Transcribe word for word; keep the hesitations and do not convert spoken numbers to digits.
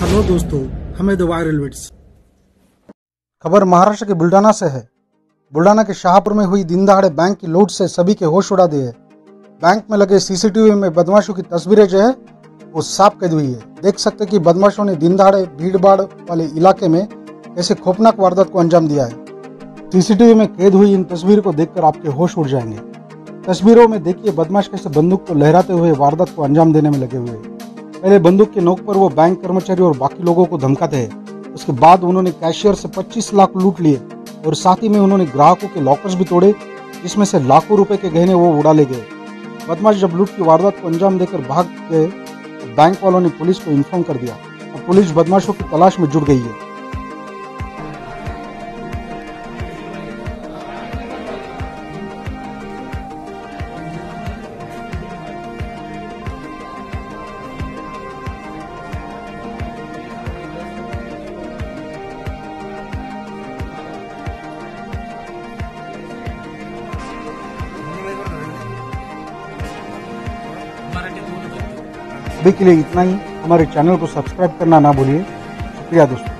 Hello दोस्तों, हमें the viral wits. खबर महाराष्ट्र के बुल्डाना से है। बुल्डाना के शाहपुर में हुई दिन दहाड़े बैंक की लूट से सभी के होश उड़ा दिए। बैंक में लगे सीसीटीवी में बदमाशों की तस्वीरें जो है वो साफ कैद हुई है। देख सकते कि बदमाशों ने दिन दहाड़े भीड़ भाड़ वाले इलाके में कैसे खौफनाक वारदात को अंजाम दिया है। सीसीटीवी में कैद हुई इन तस्वीरों को देखकर आपके होश उड़ जाएंगे। तस्वीरों में देखिए बदमाश कैसे बंदूक को लहराते हुए वारदात को अंजाम देने में लगे हुए। पहले बंदूक के नोक पर वो बैंक कर्मचारी और बाकी लोगों को धमकाते हैं। उसके बाद उन्होंने कैशियर से पच्चीस लाख लूट लिए और साथ ही में उन्होंने ग्राहकों के लॉकर्स भी तोड़े, जिसमें से लाखों रुपए के गहने वो उड़ा ले गए। बदमाश जब लूट की वारदात को अंजाम देकर भाग गए तो बैंक वालों ने पुलिस को इन्फॉर्म कर दिया। अब पुलिस बदमाशों की तलाश में जुट गई है। अभी के लिए इतना ही। हमारे चैनल को सब्सक्राइब करना ना भूलिए। शुक्रिया दोस्तों।